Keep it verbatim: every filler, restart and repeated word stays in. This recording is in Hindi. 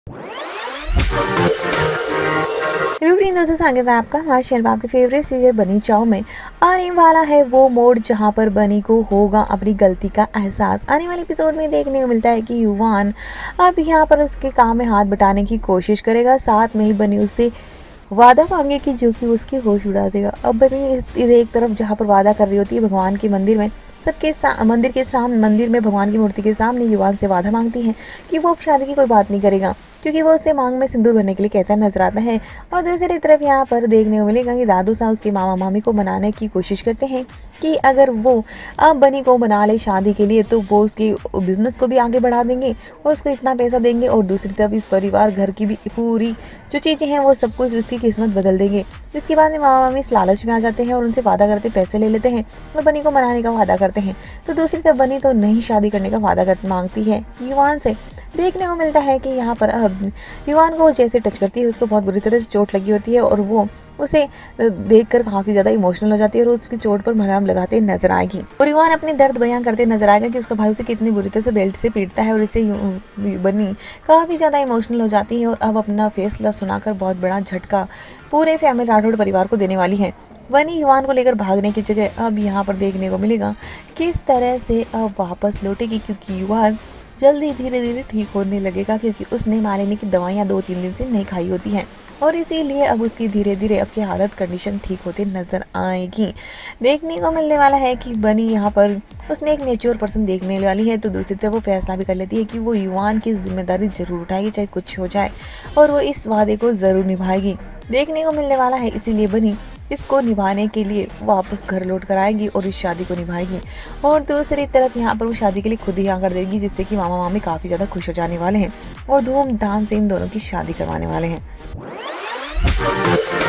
हेलो फ्रेंड्स, दोस्तों स्वागत है आपका हमारे चैनल पर। आपके फेवरेट सीरियल बनी चाव में आने वाला है वो मोड़ जहां पर बनी को होगा अपनी गलती का एहसास। आने वाले एपिसोड में देखने को मिलता है कि युवान अब यहाँ पर उसके काम में हाथ बटाने की कोशिश करेगा, साथ में ही बनी उससे वादा मांगे कि जो कि उसकी होश उड़ा देगा। अब बनी इधर एक तरफ जहाँ पर वादा कर रही होती है भगवान के मंदिर में, सबके मंदिर के सामने मंदिर में भगवान की मूर्ति के सामने युवान से वादा मांगती है कि वो अब शादी की कोई बात नहीं करेगा, क्योंकि वो उससे मांग में सिंदूर भरने के लिए कहता नजर आता है। और दूसरी तरफ यहाँ पर देखने को मिलेगा कि दादू साहब उसके मामा मामी को मनाने की कोशिश करते हैं कि अगर वो अब बनी को मना ले शादी के लिए तो वो उसकी बिजनेस को भी आगे बढ़ा देंगे और उसको इतना पैसा देंगे, और दूसरी तरफ इस परिवार घर की भी पूरी जो चीज़ें हैं वो सब कुछ उसकी किस्मत बदल देंगे। इसके बाद में मामा मामी इस लालच में आ जाते हैं और उनसे वादा करते पैसे ले लेते हैं और बनी को मनाने का वादा करते हैं। तो दूसरी तरफ बनी तो नहीं शादी करने का वादा कर मांगती है युवान से। देखने को मिलता है कि यहाँ पर अब युवान को जैसे टच करती है उसको बहुत बुरी तरह से चोट लगी होती है और वो उसे देखकर काफ़ी ज़्यादा इमोशनल हो जाती है और उसकी चोट पर मरहम लगाते नजर आएगी। और युवान अपने दर्द बयां करते नजर आएगा कि उसका भाई उसे कितनी बुरी तरह से बेल्ट से पीटता है, और इससे बनी काफ़ी ज़्यादा इमोशनल हो जाती है और अब अपना फैसला सुनाकर बहुत बड़ा झटका पूरे फैमिली राठौड़ परिवार को देने वाली है। बनी युवान को लेकर भागने की जगह अब यहाँ पर देखने को मिलेगा किस तरह से अब वापस लौटेगी, क्योंकि युवान जल्दी धीरे धीरे ठीक होने लगेगा, क्योंकि उसने मालिनी की दवाइयाँ दो तीन दिन से नहीं खाई होती हैं और इसीलिए अब उसकी धीरे धीरे अब की हालत कंडीशन ठीक होते नजर आएगी। देखने को मिलने वाला है कि बनी यहाँ पर उसमें एक मेच्योर पर्सन देखने वाली है, तो दूसरी तरफ वो फैसला भी कर लेती है कि वो युवान की जिम्मेदारी जरूर उठाएगी चाहे कुछ हो जाए, और वो इस वादे को ज़रूर निभाएगी। देखने को मिलने वाला है इसीलिए बनी इसको निभाने के लिए वापस घर लौट कर आएगी और इस शादी को निभाएगी। और दूसरी तरफ यहाँ पर वो शादी के लिए खुद ही हाँ कर देगी, जिससे कि मामा मामी काफ़ी ज़्यादा खुश हो जाने वाले हैं और धूमधाम से इन दोनों की शादी करवाने वाले हैं।